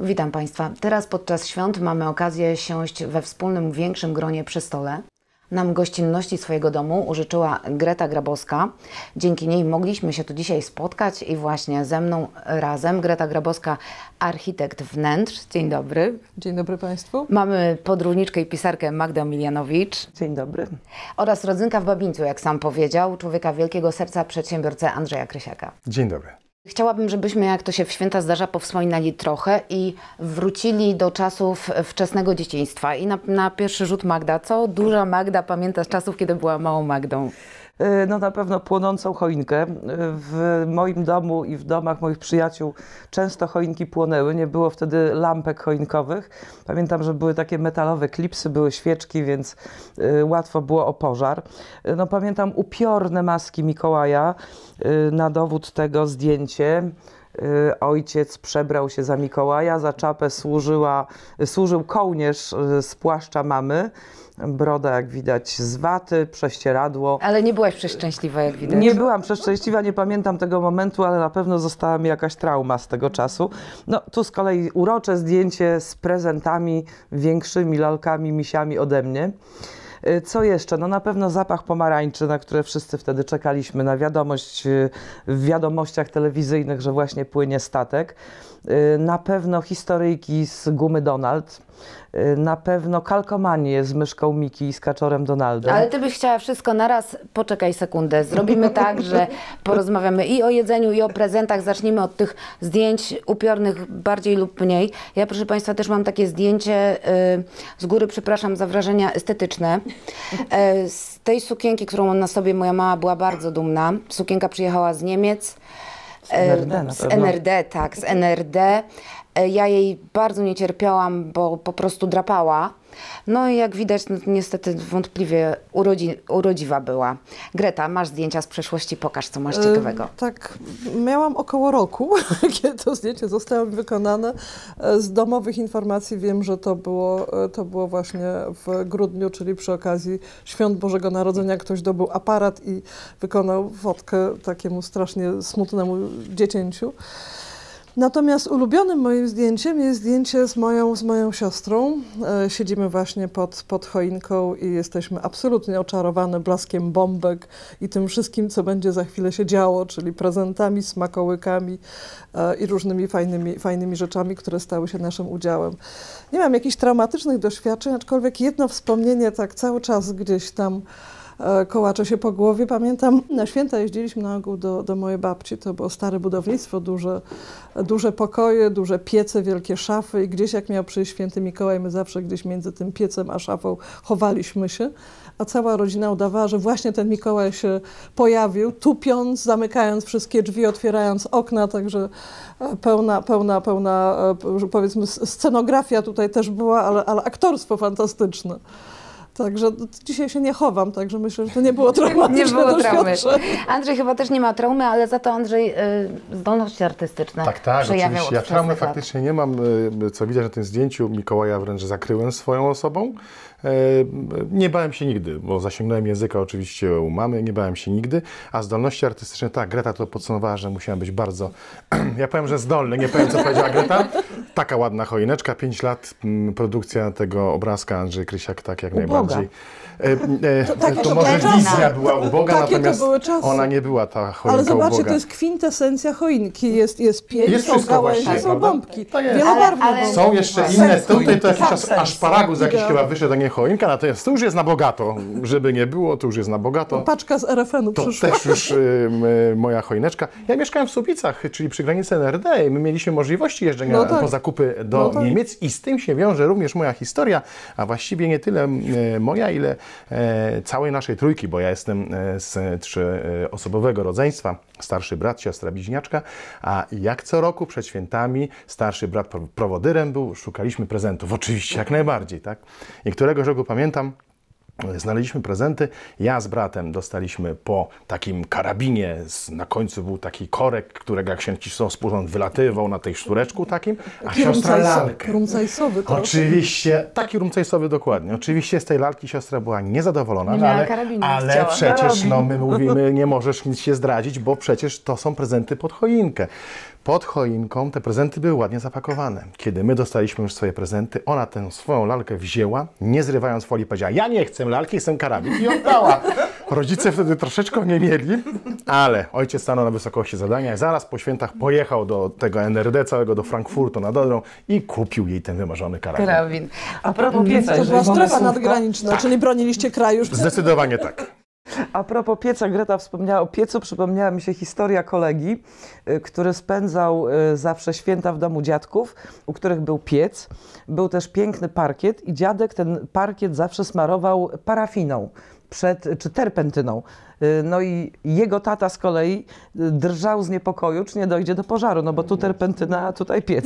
Witam Państwa. Teraz podczas świąt mamy okazję siąść we wspólnym, większym gronie przy stole. Nam gościnności swojego domu użyczyła Greta Grabowska. Dzięki niej mogliśmy się tu dzisiaj spotkać i właśnie ze mną razem Greta Grabowska, architekt wnętrz. Dzień dobry. Dzień dobry Państwu. Mamy podróżniczkę i pisarkę Magdę Emilianowicz. Dzień dobry. Oraz rodzynka w Babińcu, jak sam powiedział, człowieka wielkiego serca, przedsiębiorcę Andrzeja Krysiaka. Dzień dobry. Chciałabym, żebyśmy, jak to się w święta zdarza, powspominali trochę i wrócili do czasów wczesnego dzieciństwa. I na pierwszy rzut Magda, co duża Magda pamięta z czasów, kiedy była małą Magdą? No na pewno płonącą choinkę. W moim domu i w domach moich przyjaciół często choinki płonęły. Nie było wtedy lampek choinkowych. Pamiętam, że były takie metalowe klipsy, były świeczki, więc łatwo było o pożar. No pamiętam upiorne maski Mikołaja. Na dowód tego zdjęcie. Ojciec przebrał się za Mikołaja, za czapę służył kołnierz z płaszcza mamy. Broda, jak widać, z waty, prześcieradło. Ale nie byłaś przeszczęśliwa, jak widać. Nie byłam przeszczęśliwa, nie pamiętam tego momentu, ale na pewno została mi jakaś trauma z tego czasu. No, tu z kolei urocze zdjęcie z prezentami, większymi lalkami, misiami ode mnie. Co jeszcze? No na pewno zapach pomarańczy, na które wszyscy wtedy czekaliśmy, na wiadomość w wiadomościach telewizyjnych, że właśnie płynie statek. Na pewno historyjki z gumy Donald. Na pewno kalkomanie z myszką Miki i z kaczorem Donaldem. Ale ty byś chciała wszystko naraz. Poczekaj sekundę. Zrobimy tak, że porozmawiamy i o jedzeniu, i o prezentach. Zacznijmy od tych zdjęć upiornych bardziej lub mniej. Ja, proszę Państwa, też mam takie zdjęcie, z góry przepraszam za wrażenia estetyczne. Z tej sukienki, którą mam na sobie, moja mama była bardzo dumna. Sukienka przyjechała z Niemiec. Z NRD, tak, z NRD. Ja jej bardzo nie cierpiałam, bo po prostu drapała. No i jak widać, no, niestety wątpliwie urodziwa była. Greta, masz zdjęcia z przeszłości, pokaż, co masz ciekawego. Tak, miałam około roku, kiedy to zdjęcie zostało mi wykonane. Z domowych informacji wiem, że to było właśnie w grudniu, czyli przy okazji Świąt Bożego Narodzenia. Ktoś dobył aparat i wykonał fotkę takiemu strasznie smutnemu dziecięciu. Natomiast ulubionym moim zdjęciem jest zdjęcie z moją siostrą. Siedzimy właśnie pod choinką i jesteśmy absolutnie oczarowane blaskiem bombek i tym wszystkim, co będzie za chwilę się działo, czyli prezentami, smakołykami i różnymi fajnymi rzeczami, które stały się naszym udziałem. Nie mam jakichś traumatycznych doświadczeń, aczkolwiek jedno wspomnienie tak cały czas gdzieś tam kołacze się po głowie. Pamiętam, na święta jeździliśmy na ogół do mojej babci, to było stare budownictwo, duże pokoje, duże piece, wielkie szafy i gdzieś jak miał przyjść święty Mikołaj, my zawsze gdzieś między tym piecem a szafą chowaliśmy się, a cała rodzina udawała, że właśnie ten Mikołaj się pojawił, tupiąc, zamykając wszystkie drzwi, otwierając okna, także pełna powiedzmy scenografia tutaj też była, ale aktorstwo fantastyczne. Także dzisiaj się nie chowam, także myślę, że to nie było traumatyczne. Nie było traumy. Andrzej chyba też nie ma traumy, ale za to Andrzej zdolności artystyczne przejawiał. Oczywiście. Ja traumy faktycznie nie mam, co widać na tym zdjęciu. Mikołaja wręcz zakryłem swoją osobą. Nie bałem się nigdy, bo zasięgnąłem języka oczywiście u mamy, nie bałem się nigdy, a zdolności artystyczne, tak, Greta to podsumowała, że musiałem być bardzo, ja powiem, że zdolny, nie powiem, co powiedziała Greta. Taka ładna choineczka, 5 lat, produkcja tego obrazka Andrzej Krysiak, tak jak najbardziej. To może wizja była uboga, natomiast ona nie była ta choinka ale zobaczcie, uboga. To jest kwintesencja choinki. Jest pięć, są gałęzie, są bombki. Wielobarwne są jeszcze inne, tutaj to jakiś czas aszparagus jakiś chyba wyszedł, a nie choinka, natomiast to już jest na bogato. Żeby nie było, to już jest na bogato. Paczka z RFN-u to przyszła. też już moja choineczka. Ja mieszkałem w Słupicach, czyli przy granicy NRD i my mieliśmy możliwości jeżdżenia po zakupy do Niemiec i z tym się wiąże również moja historia, a właściwie nie tyle moja, ile całej naszej trójki, bo ja jestem z 3-osobowego rodzeństwa, starszy brat, siostra bliźniaczka, a jak co roku przed świętami starszy brat prowodyrem był, szukaliśmy prezentów, oczywiście jak najbardziej, tak? I któregoś roku pamiętam, znaleźliśmy prezenty, ja z bratem dostaliśmy po takim karabinie, na końcu był taki korek, którego jak się nacisnął spód, wylatywał na tej sztureczku takim, a siostra lalkę. Rumcajsowy to. Oczywiście, taki rumcajsowy dokładnie. Oczywiście z tej lalki siostra była niezadowolona, ale przecież no, my mówimy, nie możesz nic się zdradzić, bo przecież to są prezenty pod choinkę. pod choinką te prezenty były ładnie zapakowane. Kiedy my dostaliśmy już swoje prezenty, ona tę swoją lalkę wzięła, nie zrywając folii, powiedziała: ja nie chcę lalki, chcę karabin, i oddała. Rodzice wtedy troszeczkę nie mieli, ale ojciec stanął na wysokości zadania i zaraz po świętach pojechał do tego NRD całego, do Frankfurtu nad Odrą i kupił jej ten wymarzony karabin. A propos pieca, To była jeżeli strefa mamy nadgraniczna, czyli broniliście kraju. Zdecydowanie tak. A propos pieca, Greta wspomniała o piecu, przypomniała mi się historia kolegi, który spędzał zawsze święta w domu dziadków, u których był piec. Był też piękny parkiet i dziadek ten parkiet zawsze smarował parafiną czy terpentyną. No i jego tata z kolei drżał z niepokoju, czy nie dojdzie do pożaru, no bo tu terpentyna, a tutaj piec.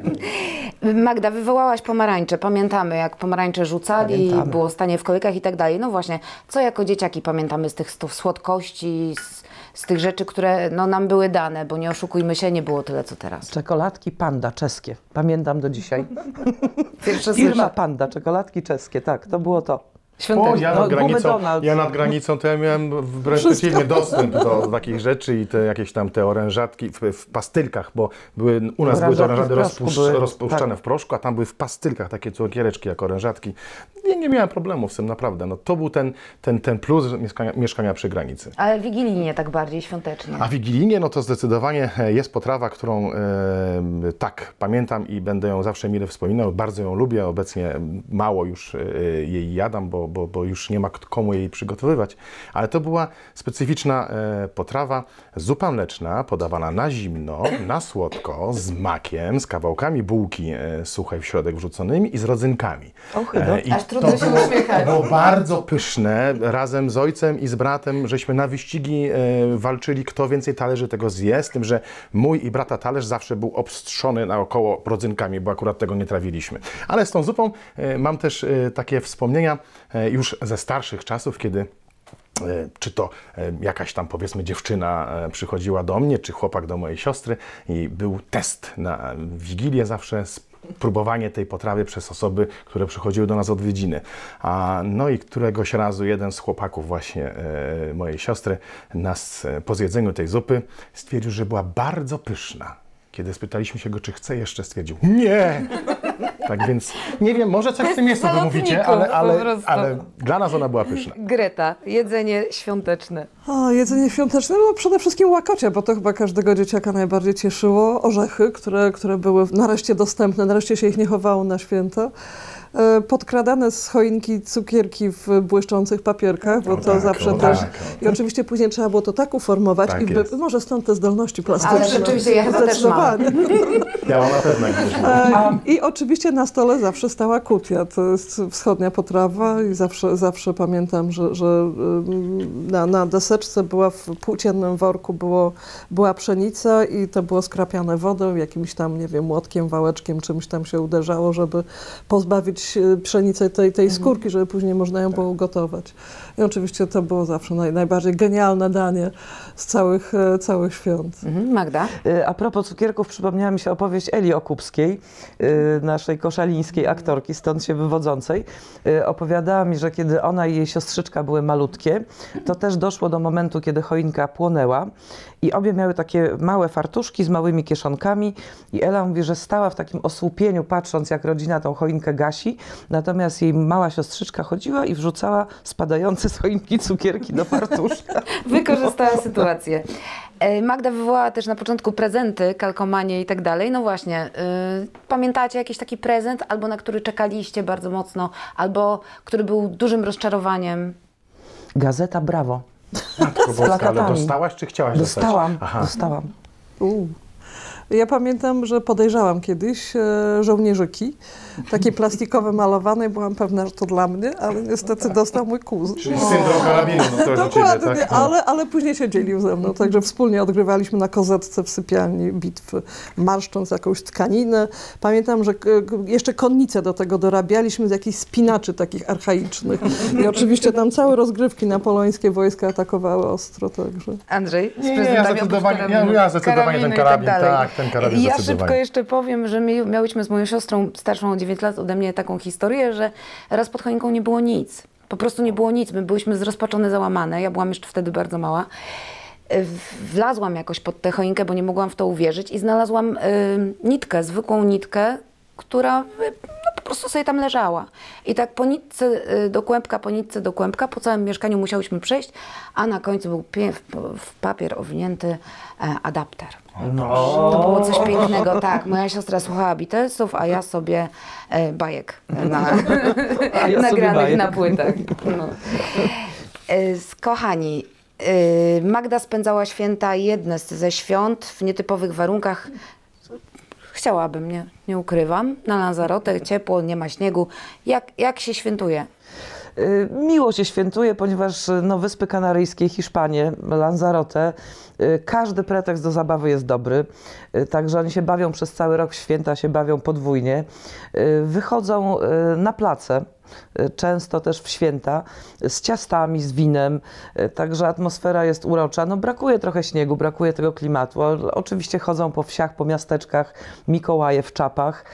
Magda, wywołałaś pomarańcze. Pamiętamy, jak pomarańcze rzucali, Pamiętamy. było stanie w kolejkach i tak dalej. No właśnie, co jako dzieciaki pamiętamy z tych słodkości, z tych rzeczy, które no, nam były dane, bo nie oszukujmy się, nie było tyle, co teraz. Czekoladki Panda czeskie. Pamiętam do dzisiaj. Pierwsze Firma słyszę. Panda, czekoladki czeskie, tak, to było to. O, Świąteczne. ja No, nad granicą, Donald. ja nad granicą to ja miałem wręcz przeciwnie dostęp do takich rzeczy i te jakieś tam te orężatki w pastylkach, bo były, u nas były te Orężatki orężady w proszku były, rozpuszczane tak. w proszku, a tam były w pastylkach takie cukiereczki jak orężatki. Nie miałem problemu z tym, naprawdę. No, to był ten plus mieszkania przy granicy. Ale wigilijnie tak bardziej świątecznie. A wigilijnie, no to zdecydowanie jest potrawa, którą tak pamiętam i będę ją zawsze mile wspominał. Bardzo ją lubię. Obecnie mało już jej jadam, bo już nie ma komu jej przygotowywać. Ale to była specyficzna potrawa, zupa mleczna, podawana na zimno, na słodko, z makiem, z kawałkami bułki suchej w środek wrzuconymi i z rodzynkami. I Aż trudno się uśmiechać. to było bardzo pyszne. Razem z ojcem i z bratem żeśmy na wyścigi walczyli, kto więcej talerzy tego zje, z tym, że mój i brata talerz zawsze był obstrzony naokoło rodzynkami, bo akurat tego nie trawiliśmy. Ale z tą zupą mam też takie wspomnienia już ze starszych czasów, kiedy czy to jakaś tam, powiedzmy, dziewczyna przychodziła do mnie, czy chłopak do mojej siostry i był test na Wigilię zawsze, próbowanie tej potrawy przez osoby, które przychodziły do nas z odwiedziny. No i któregoś razu jeden z chłopaków właśnie mojej siostry nas po zjedzeniu tej zupy stwierdził, że była bardzo pyszna. Kiedy spytaliśmy się go, czy chce jeszcze, stwierdził: nie! Tak więc nie wiem, może coś w tym jest, co wy mówicie, ale dla nas ona była pyszna. Greta, jedzenie świąteczne. O, jedzenie świąteczne, no przede wszystkim łakocie, bo to chyba każdego dzieciaka najbardziej cieszyło. Orzechy, które były nareszcie dostępne, nareszcie się ich nie chowało na święta. Podkradane z choinki cukierki w błyszczących papierkach, bo to zawsze też... I oczywiście później trzeba było to tak uformować Tak i jest. może stąd te zdolności plastyczne. Ale rzeczywiście ja chyba też mam. Ja mam na pewno jakieś. I oczywiście na stole zawsze stała kutia. To jest wschodnia potrawa i zawsze pamiętam, że na deseczce była w płóciennym worku była pszenica i to było skrapiane wodą, jakimś tam, nie wiem, młotkiem, wałeczkiem, czymś tam się uderzało, żeby pozbawić pszenicę tej skórki, żeby później można ją było ugotować. I oczywiście to było zawsze najbardziej genialne danie z całych świąt. Magda? A propos cukierków, przypomniała mi się opowieść Eli Okupskiej, naszej koszalińskiej aktorki, stąd się wywodzącej. Opowiadała mi, że kiedy ona i jej siostrzyczka były malutkie, to też doszło do momentu, kiedy choinka płonęła i obie miały takie małe fartuszki z małymi kieszonkami i Ela mówi, że stała w takim osłupieniu, patrząc, jak rodzina tą choinkę gasi, natomiast jej mała siostrzyczka chodziła i wrzucała spadające z choinki cukierki do fartuszka. Wykorzystała sytuację. Magda wywołała też na początku prezenty, kalkomanie i tak dalej. No właśnie, pamiętacie jakiś taki prezent, albo na który czekaliście bardzo mocno, albo który był dużym rozczarowaniem? Gazeta Brawo. Matko Boska, ale plakatami. dostałaś, czy chciałaś dostać? Dostałam. Ja pamiętam, że podejrzałam kiedyś żołnierzyki, takie plastikowe malowane i byłam pewna, że to dla mnie, ale niestety dostał mój kuzyn. Czyli syndrom karabinu, no to Dokładnie, tak? ale później się dzielił ze mną, także wspólnie odgrywaliśmy na kozetce w sypialni bitwy, marszcząc jakąś tkaninę. Pamiętam, że jeszcze konnicę do tego dorabialiśmy z jakichś spinaczy takich archaicznych i oczywiście tam całe rozgrywki napoleońskie wojska atakowały ostro, także... Andrzej, z Nie, prezentami ja zdecydowanie ten karabin, tak, ten karabin Ja zdecydowanie. szybko jeszcze powiem, że my miałyśmy z moją siostrą starszą o 9 lat ode mnie taką historię, że raz pod choinką nie było nic. Po prostu nie było nic. My byłyśmy zrozpaczone, załamane. Ja byłam jeszcze wtedy bardzo mała. wlazłam jakoś pod tę choinkę, bo nie mogłam w to uwierzyć i znalazłam nitkę, zwykłą nitkę, która po prostu sobie tam leżała. I tak po nitce do kłębka, po nitce do kłębka, po całym mieszkaniu musiałyśmy przejść, a na końcu był w papier owinięty adapter. To było coś pięknego, tak. Moja siostra słuchała Beatlesów, a ja sobie bajek nagranych na płytach. No. Kochani, Magda spędzała święta, jedne ze świąt w nietypowych warunkach. Chciałabym, nie ukrywam, na Lanzarote, ciepło, nie ma śniegu. Jak się świętuje? Miło się świętuje, ponieważ Wyspy Kanaryjskie, Hiszpanie, Lanzarote, każdy pretekst do zabawy jest dobry. Także oni się bawią przez cały rok, święta się bawią podwójnie. Wychodzą na place, często też w święta, z ciastami, z winem, także atmosfera jest urocza. Brakuje trochę śniegu, brakuje tego klimatu. Oczywiście chodzą po wsiach, po miasteczkach, Mikołaje w czapach.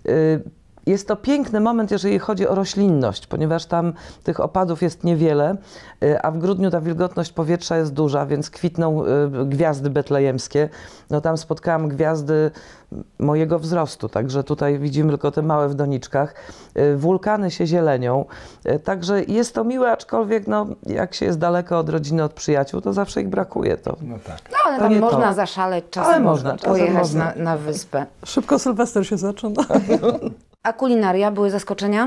Jest to piękny moment, jeżeli chodzi o roślinność, ponieważ tam tych opadów jest niewiele, a w grudniu ta wilgotność powietrza jest duża, więc kwitną gwiazdy betlejemskie. Tam spotkałam gwiazdy mojego wzrostu, także tutaj widzimy tylko te małe w doniczkach. Wulkany się zielenią, także jest to miłe, aczkolwiek jak się jest daleko od rodziny, od przyjaciół, to zawsze ich brakuje. Ale tam można zaszaleć, czasem można pojechać na wyspę. Szybko Sylwester się zaczyna. A kulinaria, były zaskoczenia?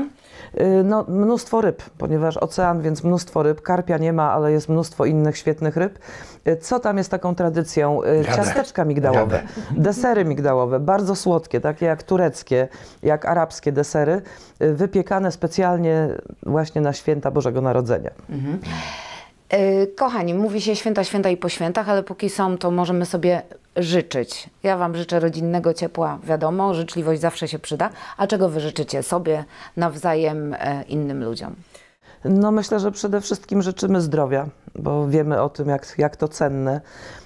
Mnóstwo ryb, ponieważ ocean, więc mnóstwo ryb. Karpia nie ma, ale jest mnóstwo innych świetnych ryb. Co tam jest taką tradycją? Ciasteczka migdałowe, desery migdałowe, bardzo słodkie, takie jak tureckie, jak arabskie desery, wypiekane specjalnie właśnie na święta Bożego Narodzenia. Mhm. Kochani, mówi się święta i po świętach, ale póki są, to możemy sobie życzyć. Ja Wam życzę rodzinnego ciepła, wiadomo, życzliwość zawsze się przyda. A czego Wy życzycie sobie, nawzajem, innym ludziom? Myślę, że przede wszystkim życzymy zdrowia, bo wiemy o tym, jak to cenne.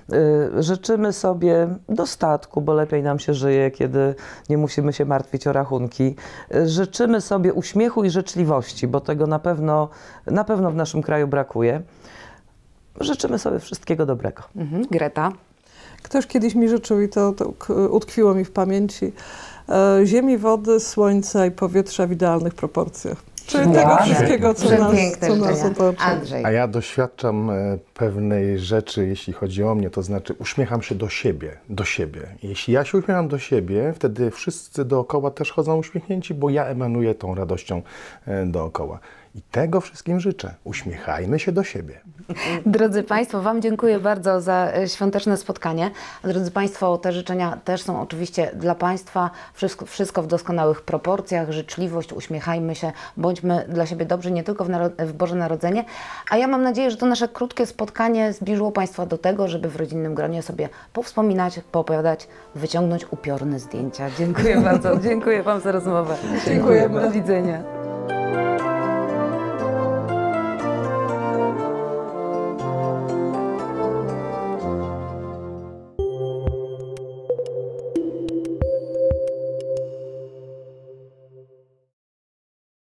Życzymy sobie dostatku, bo lepiej nam się żyje, kiedy nie musimy się martwić o rachunki. Życzymy sobie uśmiechu i życzliwości, bo tego na pewno w naszym kraju brakuje. Życzymy sobie wszystkiego dobrego. Greta? Ktoś kiedyś mi życzył i to utkwiło mi w pamięci. Ziemi, wody, słońca i powietrza w idealnych proporcjach. Czyli tego wszystkiego, co nas otacza. Andrzej. A ja doświadczam pewnej rzeczy, jeśli chodzi o mnie, to znaczy uśmiecham się do siebie. Jeśli ja się uśmiecham do siebie, wtedy wszyscy dookoła też chodzą uśmiechnięci, bo ja emanuję tą radością dookoła. I tego wszystkim życzę. Uśmiechajmy się do siebie. Drodzy Państwo, Wam dziękuję bardzo za świąteczne spotkanie. Drodzy Państwo, te życzenia też są oczywiście dla Państwa. Wszystko w doskonałych proporcjach, życzliwość, uśmiechajmy się, bądźmy dla siebie dobrzy, nie tylko w Boże Narodzenie. A ja mam nadzieję, że to nasze krótkie spotkanie zbliżyło Państwa do tego, żeby w rodzinnym gronie sobie powspominać, poopowiadać, wyciągnąć upiorne zdjęcia. Dziękuję bardzo. Dziękuję Wam za rozmowę. Dziękujemy. Do widzenia.